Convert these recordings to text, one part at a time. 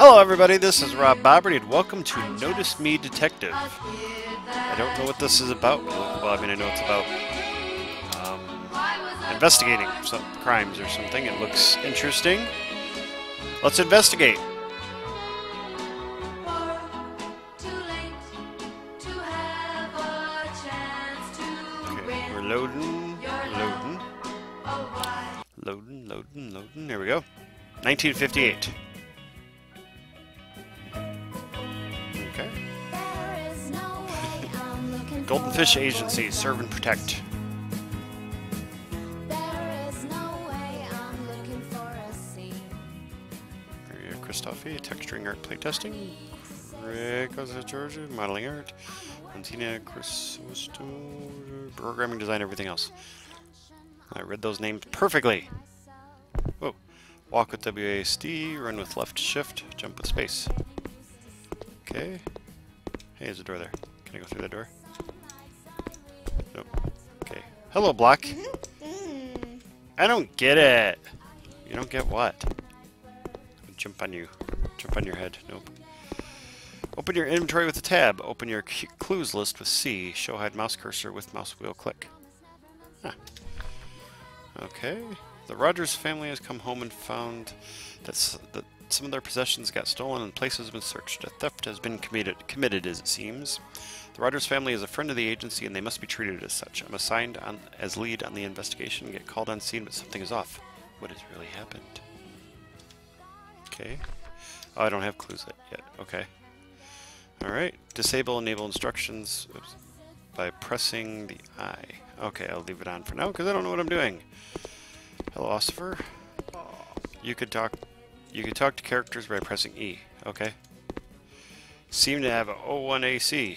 Hello everybody, this is Rob Bobberty and welcome to Notice Me Detective. I don't know what this is about. Well, I mean, I know it's about investigating some crimes or something. It looks interesting. Let's investigate. Okay, we're loading. There we go. 1958. Okay. Golden Fish Agency, serve and protect. Christophe, texturing art playtesting. Rick, Georgia, modeling art. Antina, Chrysosto, programming design, everything else. I read those names perfectly. Whoa. Walk with WASD, run with left shift, jump with space. Okay. Hey, there's a door there. Can I go through that door? Nope. Okay. Hello, block. I don't get it. You don't get what? Jump on you. Jump on your head. Nope. Open your inventory with a tab. Open your clues list with C. Show hide mouse cursor with mouse wheel click. Huh. Okay. The Rogers family has come home and found that some of their possessions got stolen and places have been searched. A theft has been committed as it seems. The Rogers family is a friend of the agency and they must be treated as such. I'm assigned as lead on the investigation and get called on scene, but something is off. What has really happened? Okay. Oh, I don't have clues yet. Okay. Alright. Disable enable instructions by pressing the I. Okay, I'll leave it on for now because I don't know what I'm doing. Hello, Ossifer. You could talk to characters by pressing E. Okay. Seem to have a O1 AC.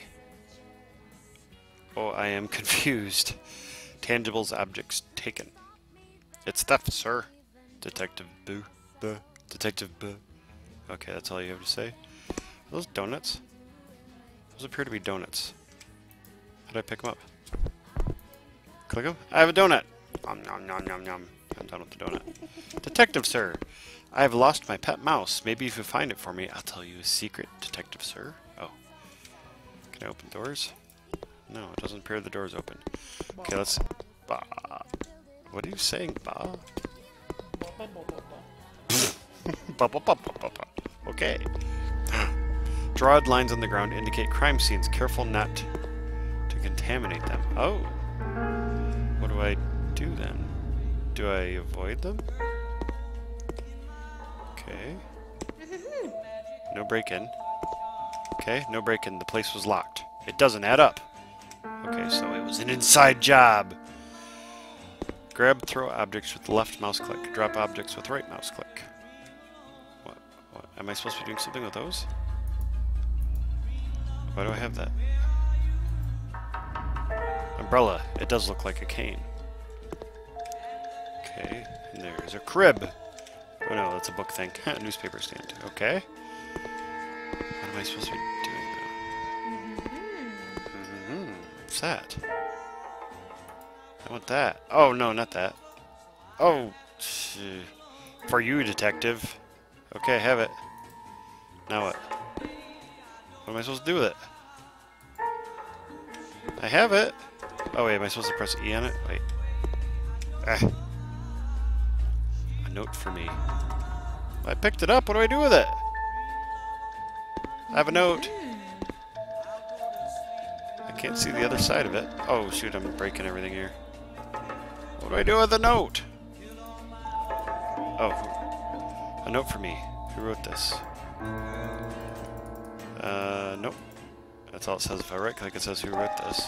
Oh, I am confused. Tangibles objects taken. It's theft, sir. Detective Boo. Detective Boo. Okay, that's all you have to say. Are those donuts? Those appear to be donuts. How do I pick them up? Click them? I have a donut! Nom nom nom nom nom. I'm done with the donut. Detective, sir. I have lost my pet mouse. Maybe if you find it for me, I'll tell you a secret, Detective, sir. Oh. Can I open doors? No, it doesn't appear the door's open. Okay, let's... Bah. What are you saying, Bah? Okay. Draw lines on the ground indicate crime scenes. Careful not to contaminate them. Oh. What do I do then? Do I avoid them? Okay. No break-in. Okay, no break-in. The place was locked. It doesn't add up. Okay, so it was an inside job. Grab, throw objects with the left mouse click. Drop objects with right mouse click. What? Am I supposed to be doing something with those? Why do I have that? Umbrella. It does look like a cane. Okay, and there's a crib. Oh no, that's a book thing. Newspaper stand. Okay. What am I supposed to be doing though? What's that? I want that. Oh no, not that. Oh, for you, detective. Okay, I have it. Now what? What am I supposed to do with it? I have it. Oh wait, am I supposed to press E on it? Wait. Ah. A note for me. I picked it up. What do I do with it? I have a note. I can't see the other side of it. Oh shoot, I'm breaking everything here. What do I do with the note? Oh. A note for me. Who wrote this? Nope. That's all it says. If I right click, it says who wrote this.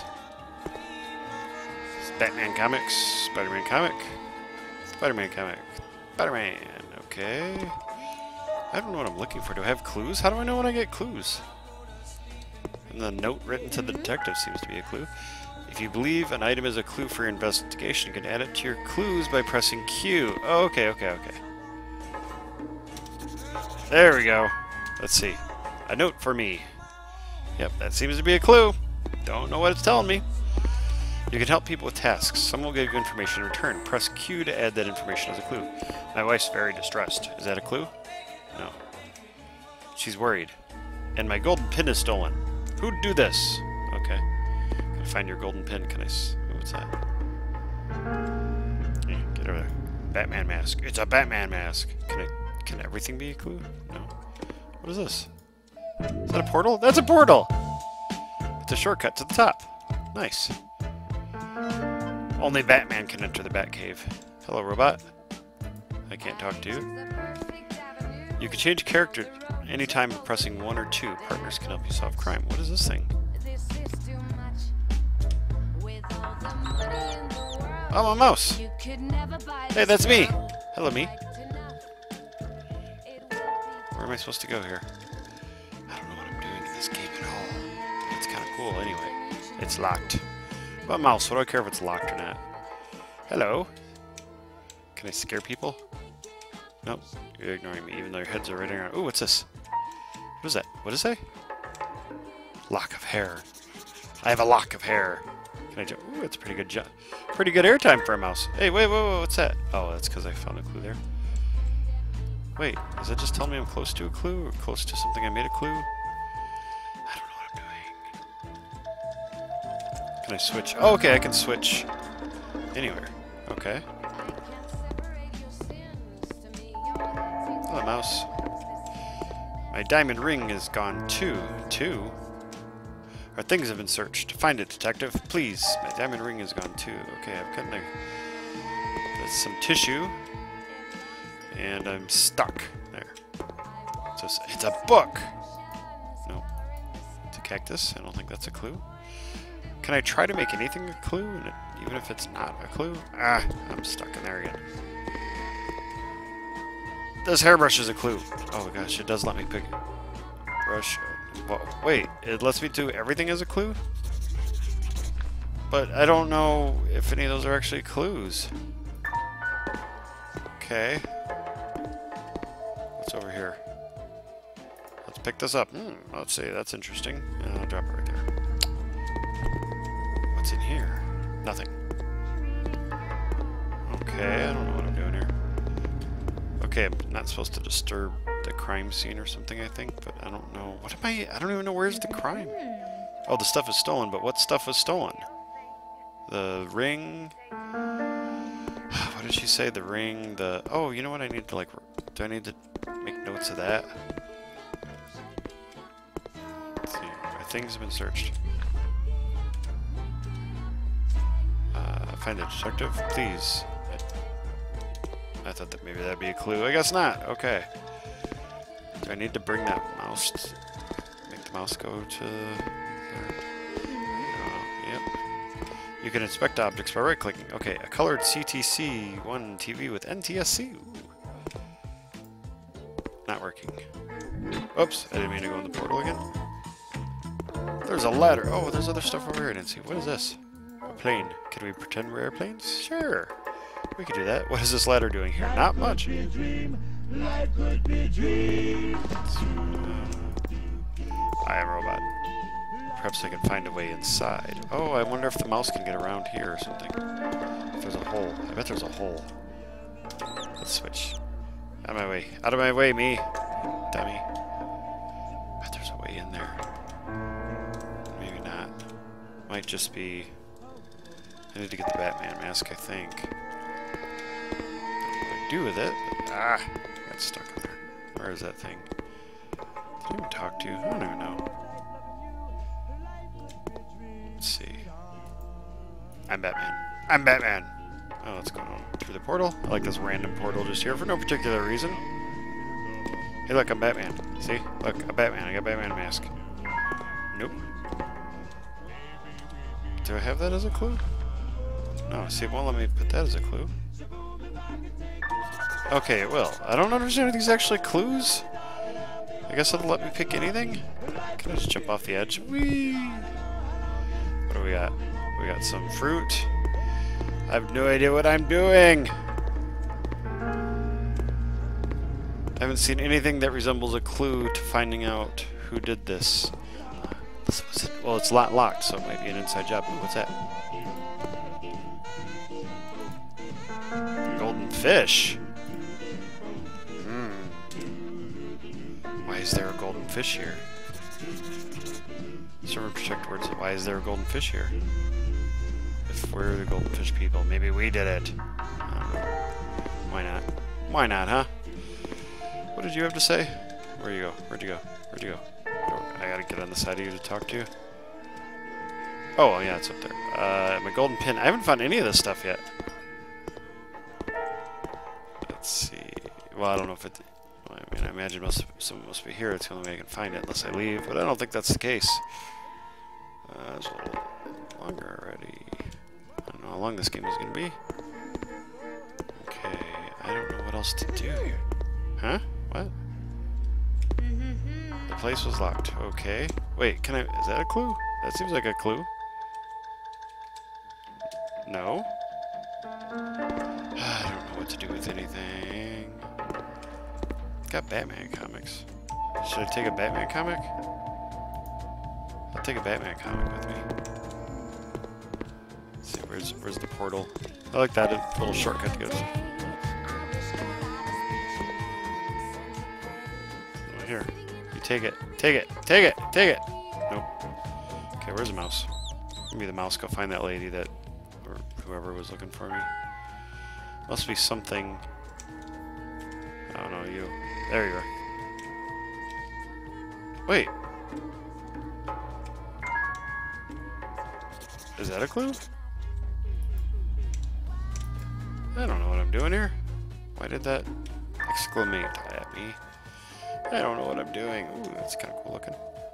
It's Batman Comics. Spider-Man comic. Spider-Man comic. Spider-Man. Okay. I don't know what I'm looking for. Do I have clues? How do I know when I get clues? And the note written to the detective seems to be a clue. If you believe an item is a clue for your investigation, you can add it to your clues by pressing Q. Oh, okay. There we go. Let's see. A note for me. Yep, that seems to be a clue. Don't know what it's telling me. You can help people with tasks. Some will give you information in return. Press Q to add that information as a clue. My wife's very distressed. Is that a clue? No. She's worried. And my golden pin is stolen. Who'd do this? Okay. Gotta find your golden pin. Can I what's that? Yeah, get over there. Batman mask. It's a Batman mask. Can everything be a clue? No. What is this? Is that a portal? That's a portal! It's a shortcut to the top. Nice. Only Batman can enter the Batcave. Hello, robot. I can't talk to you. You can change character anytime by pressing 1 or 2. Partners can help you solve crime. What is this thing? Oh, a mouse. Hey, that's me. Hello, me. Where am I supposed to go here? I don't know what I'm doing in this game at all. It's kind of cool anyway. It's locked. But mouse, what do I care if it's locked or not? Hello. Can I scare people? Nope. You're ignoring me, even though your heads are right around. Ooh, what's this? What is that? What does it say? Lock of hair. I have a lock of hair. Can I jump? Ooh, it's a pretty good jump. Pretty good airtime for a mouse. Hey, wait, what's that? Oh, that's because I found a clue there. Wait, is that just telling me I'm close to a clue? Or close to something I made a clue? I don't know what I'm doing. Can I switch? Oh, okay, I can switch anywhere. Okay. Hello, mouse. My diamond ring is gone too. Our things have been searched. Find it, detective. Please. My diamond ring is gone too. Okay, I've got that's some tissue. And I'm stuck. There. So it's a book! No. It's a cactus. I don't think that's a clue. Can I try to make anything a clue, even if it's not a clue? Ah, I'm stuck in there again. This hairbrush is a clue. Oh gosh, it does let me pick brush. Well, wait, it lets me do everything as a clue? But I don't know if any of those are actually clues. Okay. What's over here? Let's pick this up. Let's see, that's interesting. And I'll drop it right there. What's in here? Nothing. Okay, I don't know what I'm doing here. Okay, I'm not supposed to disturb the crime scene or something, I think, but I don't know. What am I don't even know where's the crime. Oh, the stuff is stolen, but what stuff was stolen? The ring. What did she say? The ring, the... Oh, you know what I need to, like... Do I need to make notes of that? Let's see. My things have been searched. Find a detective, please. I thought that maybe that'd be a clue. I guess not. Okay. Do I need to bring that mouse? Make the mouse go to there? Yep. You can inspect objects by right-clicking. Okay, a colored CTC1 TV with NTSC. Ooh. Not working. Oops, I didn't mean to go in the portal again. There's a ladder. Oh, there's other stuff over here I didn't see. What is this? A plane. Can we pretend we're airplanes? Sure. We could do that. What is this ladder doing here? Not much. I am a robot. Perhaps I can find a way inside. Oh, I wonder if the mouse can get around here or something. If there's a hole. I bet there's a hole. Let's switch. Out of my way. Out of my way, me. Dummy. I bet there's a way in there. Maybe not. Might just be... I need to get the Batman mask, I think. Do with it, but I got stuck in there. Where is that thing? Did I even talk to you? I don't even know. Let's see. I'm Batman. I'm Batman! Oh, what's going on? Through the portal? I like this random portal just here for no particular reason. Hey, look, I'm Batman. See? Look, I'm Batman. I got Batman mask. Nope. Do I have that as a clue? No, see, it won't let me put that as a clue. Okay, well, I don't understand if these are actually clues. I guess it'll let me pick anything. Can I just jump off the edge? Whee! What do we got? We got some fruit. I have no idea what I'm doing. I haven't seen anything that resembles a clue to finding out who did this. Well, it's locked, so it might be an inside job. Ooh, what's that? Golden fish. Why is there a golden fish here? Server protect words. Why is there a golden fish here? If we're the golden fish people, maybe we did it. I don't know. Why not? Why not, huh? What did you have to say? Where'd you go? Where'd you go? Where'd you go? Oh, I gotta get on the side of you to talk to you. Oh, well, yeah, it's up there. My golden pin. I haven't found any of this stuff yet. Let's see. Well, I don't know if it... Well, I mean, I imagine someone must be here. It's the only way I can find it unless I leave, but I don't think that's the case. It's a little longer already. I don't know how long this game is going to be. Okay, I don't know what else to do here. Huh? What? The place was locked. Okay. Wait, can I... Is that a clue? That seems like a clue. No? I don't know what to do with anything. Got Batman comics. Should I take a Batman comic? I'll take a Batman comic with me. Let's see, where's the portal? I like that little shortcut to go to. Oh, here. You take it. Take it. Take it. Take it. Nope. Okay, where's the mouse? Maybe the mouse go find that lady that... or whoever was looking for me. Must be something... I don't know, you. There you are. Wait. Is that a clue? I don't know what I'm doing here. Why did that exclamate at me? I don't know what I'm doing. Ooh, that's kind of cool looking.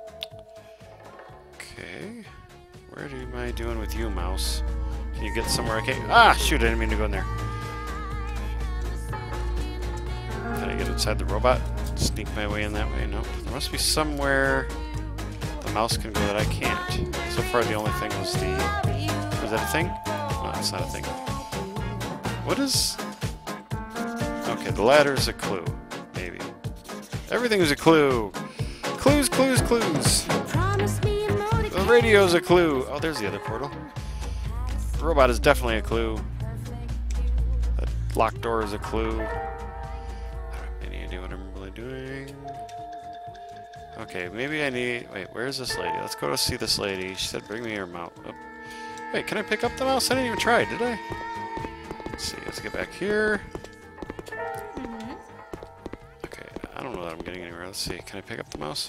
Okay. What am I doing with you, mouse? Can you get somewhere I can... Ah, shoot, I didn't mean to go in there. Can I get inside the robot? Sneak my way in that way? No. There must be somewhere the mouse can go that I can't. So far, the only thing was the... Was that a thing? No, it's not a thing. What is... Okay, the ladder's a clue. Maybe. Everything is a clue. Clues, clues, clues. The radio's a clue. Oh, there's the other portal. The robot is definitely a clue. That locked door is a clue. I don't have any idea what I'm really doing. Okay, maybe I need... Wait, where's this lady? Let's go to see this lady. She said bring me your mouse. Oh. Wait, can I pick up the mouse? I didn't even try, did I? Let's see, let's get back here. Okay, I don't know that I'm getting anywhere. Let's see, can I pick up the mouse?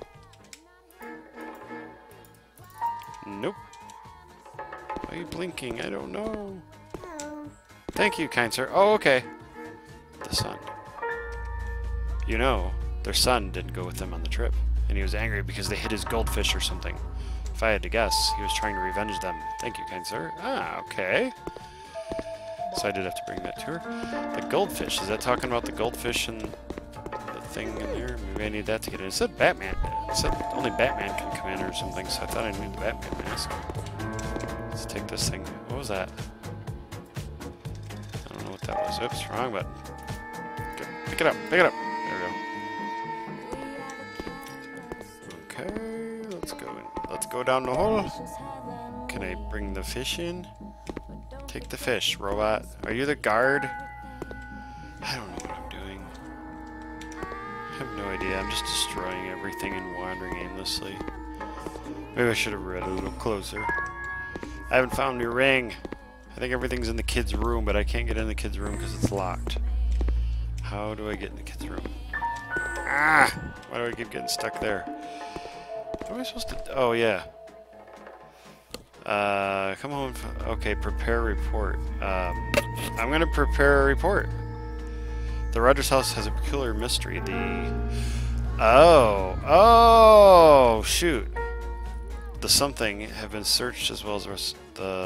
Nope. Why are you blinking? I don't know. Thank you, kind sir. Oh, okay. The son. You know, their son didn't go with them on the trip, and he was angry because they hid his goldfish or something. If I had to guess, he was trying to revenge them. Thank you, kind sir. Ah, okay. So I did have to bring that to her. The goldfish. Is that talking about the goldfish and the thing in there? Maybe I need that to get in. It said Batman. It said only Batman can come in or something, so I thought I needed the Batman mask. Let's take this thing. What was that? I don't know what that was. Oops, wrong button. Okay, pick it up. Pick it up. There we go. Okay, let's go in. Let's go down the hole. Can I bring the fish in? Take the fish, robot. Are you the guard? I don't know what I'm doing. I have no idea. I'm just destroying everything and wandering aimlessly. Maybe I should have read a little closer. I haven't found your ring. I think everything's in the kid's room, but I can't get in the kid's room because it's locked. How do I get in the kid's room? Ah! Why do I keep getting stuck there? What am I supposed to... Oh, yeah. Come home. Okay, prepare a report. I'm gonna prepare a report. The Rogers house has a peculiar mystery. Oh, shoot. The something have been searched as well as the rest.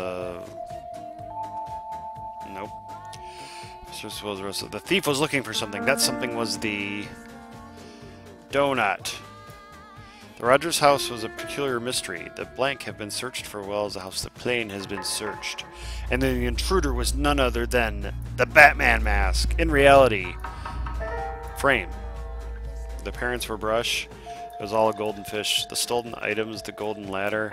Nope. Searched as well as the rest of the thief was looking for something. That something was the donut. The Rogers house was a peculiar mystery. The blank have been searched for well as the house. The plane has been searched. And then the intruder was none other than the Batman mask. In reality, frame. The parents were brush. It was all a golden fish. The stolen items, the golden ladder,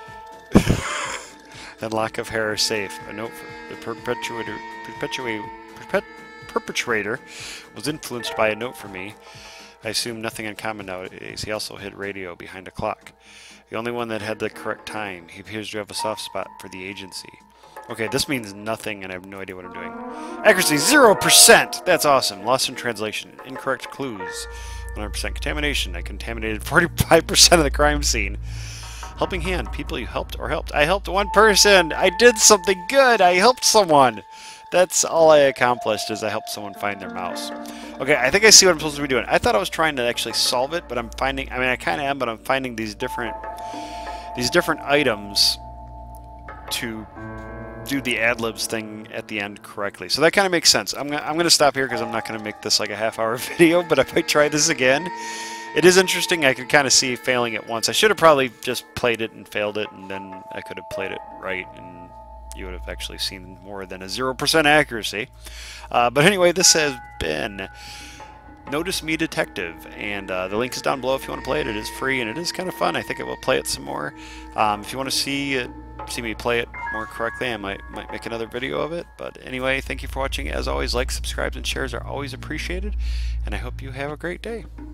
and lock of hair are safe. A note for the perpetrator was influenced by a note for me. I assume nothing uncommon nowadays. He also hit radio behind a clock. The only one that had the correct time. He appears to have a soft spot for the agency. Okay, this means nothing, and I have no idea what I'm doing. Accuracy, 0%! That's awesome. Lost in translation. Incorrect clues. 100% contamination. I contaminated 45% of the crime scene. Helping hand. People you helped or helped. I helped one person! I did something good! I helped someone! That's all I accomplished, is I helped someone find their mouse. Okay, I think I see what I'm supposed to be doing. I thought I was trying to actually solve it, but I'm finding... I mean, I kind of am, but I'm finding these different items to do the ad-libs thing at the end correctly. So that kind of makes sense. I'm gonna stop here because I'm not gonna make this like a half-hour video, but if I try this again, it is interesting. I could kind of see failing it once. I should have probably just played it and failed it, and then I could have played it right, and you would have actually seen more than a 0% accuracy. But anyway, this has been Notice Me Detective, and the link is down below if you want to play it. It is free, and it is kind of fun. I think I will play it some more. If you want to see me play it more correctly, I might make another video of it. But anyway, thank you for watching. As always, likes, subscribes, and shares are always appreciated, and I hope you have a great day.